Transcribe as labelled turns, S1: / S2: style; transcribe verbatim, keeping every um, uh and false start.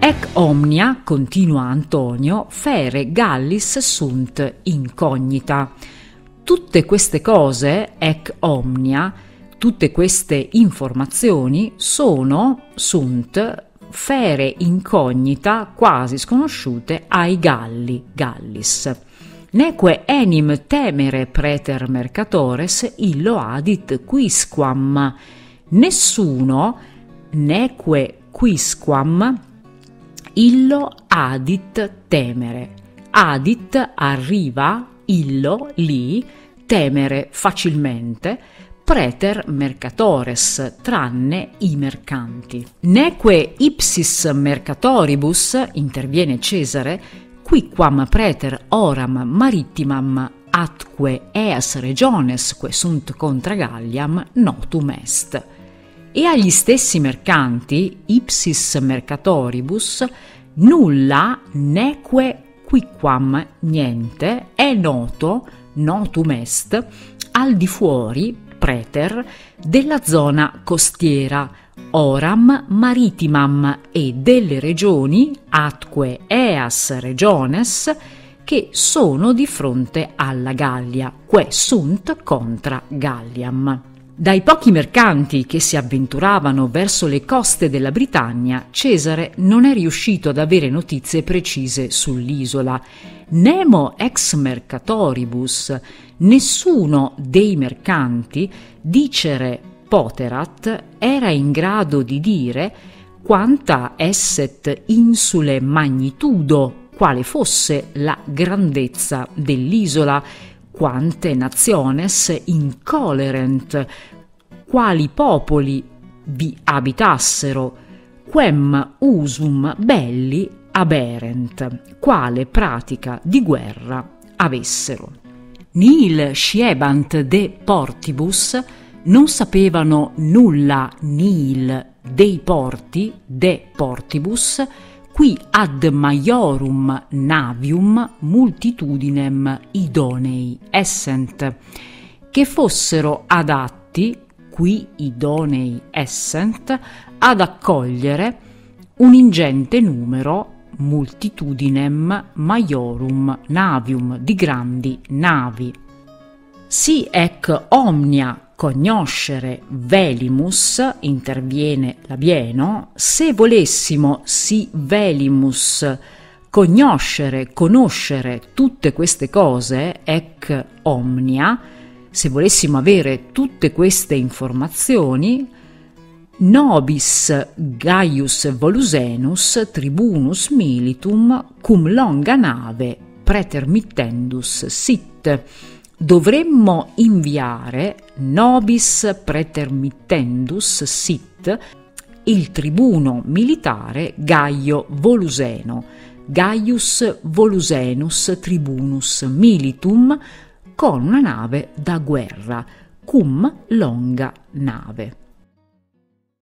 S1: Ec omnia, continua Antonio, fere Gallis sunt incognita. Tutte queste cose, ec omnia, tutte queste informazioni sono, sunt, fere incognita, quasi sconosciute, ai Galli, Gallis. Neque enim temere preter mercatores illo adit quisquam. Nessuno, neque quisquam, illo adit temere. Adit arriva, illo lì, temere facilmente, preter mercatores, tranne i mercanti. Neque ipsis mercatoribus, interviene Cesare, quiquam preter oram maritimam atque eas regiones que sunt contra Galliam notum est. E agli stessi mercanti, ipsis mercatoribus, nulla neque quiquam niente è noto, notum est, al di fuori, preter, della zona costiera, oram maritimam e delle regioni, atque eas regiones, che sono di fronte alla Gallia, que sunt contra Galliam. Dai pochi mercanti che si avventuravano verso le coste della Britannia, Cesare non è riuscito ad avere notizie precise sull'isola. Nemo ex mercatoribus, nessuno dei mercanti, dicere poterat, era in grado di dire quanta esset insule magnitudo, quale fosse la grandezza dell'isola, quante nationes incolerent, quali popoli vi abitassero, quem usum belli aberent, quale pratica di guerra avessero. Nihil sciebant de portibus, non sapevano nulla nihil dei porti, de portibus, qui ad maiorum navium multitudinem idonei essent, che fossero adatti, qui idonei essent, ad accogliere un ingente numero multitudinem maiorum navium, di grandi navi. Si ec omnia cognoscere velimus, interviene Labieno, se volessimo si velimus cognoscere, conoscere tutte queste cose, ec omnia, se volessimo avere tutte queste informazioni, nobis Gaius Volusenus tribunus militum cum longa nave pretermittendus sit. Dovremmo inviare nobis pretermittendus sit il tribuno militare Gaio Voluseno, Gaius Volusenus tribunus militum, con una nave da guerra, cum longa nave.